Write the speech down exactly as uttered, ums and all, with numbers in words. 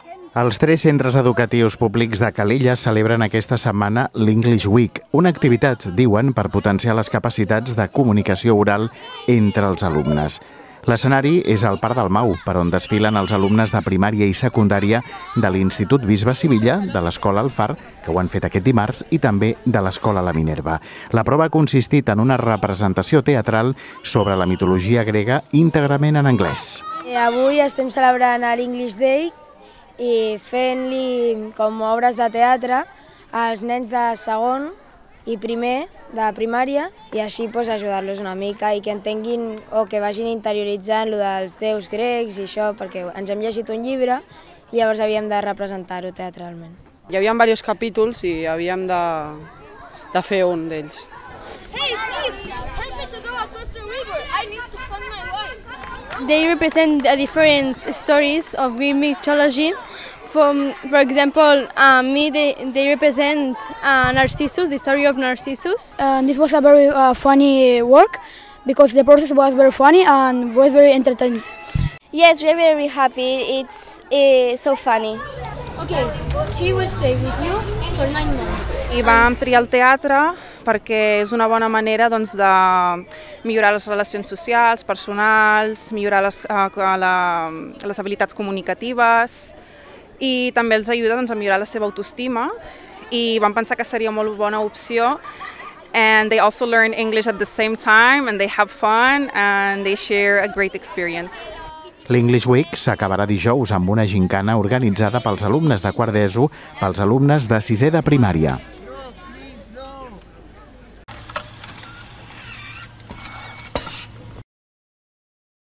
Els tres centres educatius públics de Calella celebren aquesta setmana l'English Week, una activitat, diuen, per potenciar les capacitats de comunicació oral entre els alumnes. L'escenari és al Parc del Mau, per on desfilen els alumnes de primària i secundària de l'Institut Bisbe Sivilla, de l'Escola El Far, que ho han fet aquest dimarts, i també de l'Escola La Minerva. La prova ha consistit en una representació teatral sobre la mitologia grega íntegrament en anglès. Avui estem celebrant l'English Day i fent-li com obres de teatre als nens de segon i primer de primària i així pues, ajudar-los una mica i que entenguin o que vagin interioritzant lo dels déus grecs i això, perquè ens hem llegit un llibre i llavors havíem de representar-ho teatralment. Hi havia diversos capítols i havíem de, de fer un d'ells. Hey, please, help me to go across the river. I need to find my wife. They represent uh, different stories of Greek mythology. From, for example, uh, me, they, they represent uh, Narcissus, the story of Narcissus. Uh, this was a very uh, funny work because the process was very funny and was very entertaining. Yes, we're very happy. It's uh, so funny. Okay, she will stay with you for nine months. I vam triar el teatre perquè és una bona manera doncs, de millorar les relacions socials, personals, millorar les, uh, la, les habilitats comunicatives i també els ajuda doncs, a millorar la seva autoestima i vam pensar que seria molt bona opció. And they also learn English at the same time and they have fun and they share a great experience. L'English Week s'acabarà dijous amb una gincana organitzada pels alumnes de quart d'ESO, pels alumnes de sisè de primària.